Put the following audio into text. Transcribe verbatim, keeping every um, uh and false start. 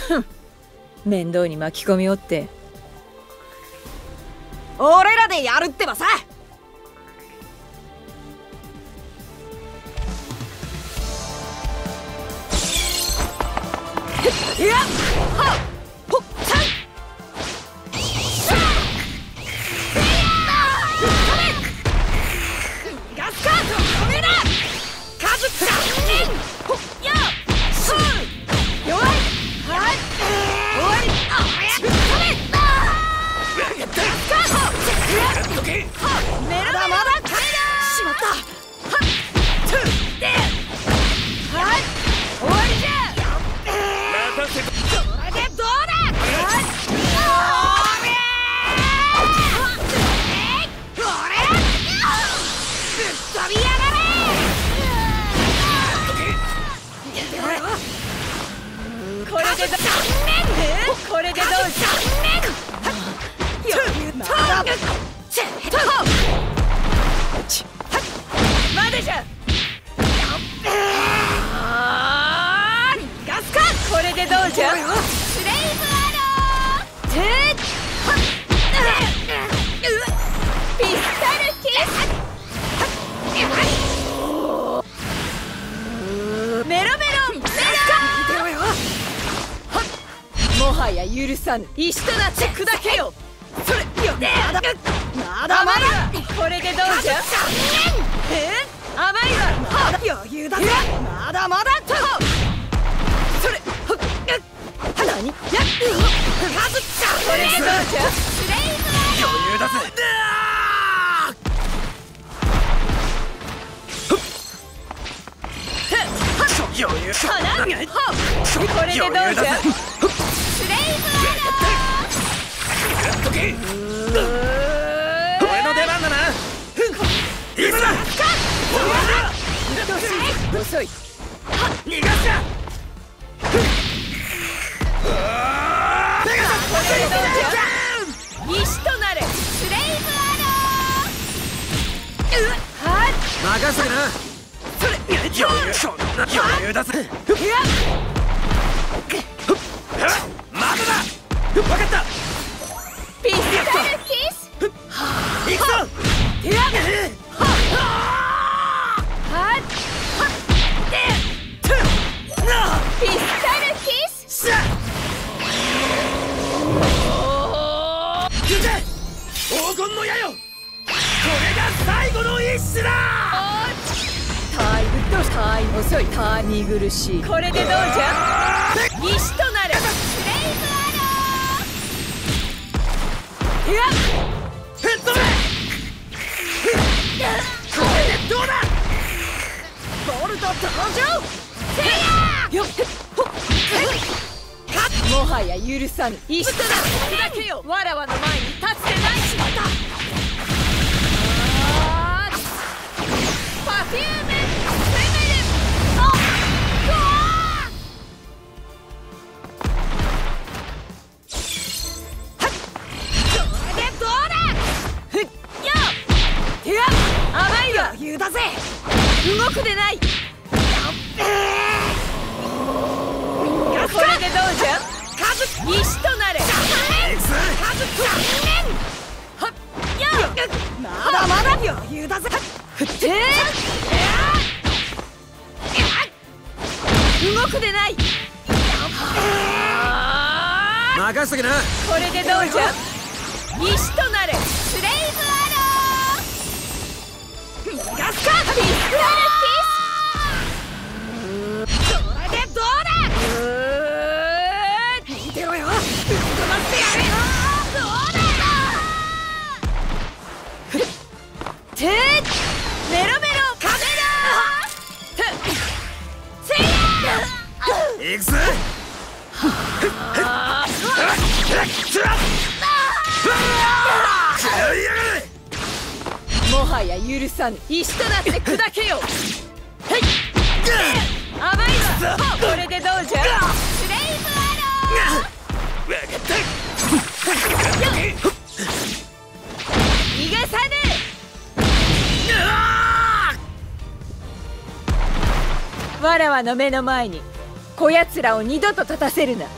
ふん、面倒に巻き込みおって。俺らでやるってばさ。いやっはっほっさんガスカートこれだカズッタほっよそう弱いはい終わりあやっガスカートメロメロまだしまったはっトゥではい終わりじゃ。これでどうだ。これでどうじゃ。までじゃ。ガスか。これでどうじゃ。スレイブアロー。てっ。ピスタルキス。メロメロメロ。もはや許さぬ。石となって砕けよ。それよ。まだまだ。これでどうじゃ。え甘いわ。余裕だぜ。まだまだと。それほっ何やっカズッタこれでどうじゃ。スレイブ余裕だぜ。余裕これでどうじゃ。スレイブアロー。俺の出番だな。今だ。遅い。逃がすな。石となれスレイブアロー。はい任せてな。それ余裕余裕だぜ。まだだ。分かった。ピスタルキス行くぞ。はいピスタルキス黄金の矢よ。これが最後の一種だ。タイムとタイム遅い。ター見苦しい。これでどうじゃ。石となれスレイブアロー。いやヘッドメこれでどうだ。ボルト登場。せやよっもはや許さぬ。石となれ砕けよ。わらわの前に立つでないしまった。パフューム攻める。あっこれでどうだ。ふっよっいや甘いわ。余裕だぜ。動くでない。これでどうじゃ。石となれ。はっよまだまだ余裕だぜ。ふって動くでない。任せとけな。これでどうじゃ。石となれスレイブアロー。逃がすか。ピスタルキスこれでどうだ。見てろよ。ぶっ飛ばしてやれ。どうだてメロメロカメラせや行くぞ。もはや許さぬ。石となって砕けよ。甘いわ。これでどうじゃ。スレイブアロー。分かった。逃がさぬ。わらわの目の前にこやつらを二度と立たせるな。